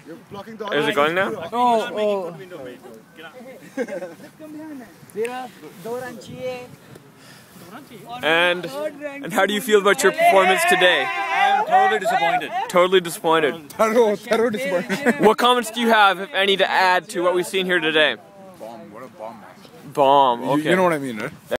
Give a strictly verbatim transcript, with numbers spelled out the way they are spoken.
You're blocking the Is it going now? Oh, oh. And and how do you feel about your performance today? I'm totally disappointed. Totally disappointed. Thorough, thorough disappointment. What comments do you have, if any, to add to what we've seen here today? Bomb, what a bomb, man. Bomb. You, Okay. you know what I mean, right?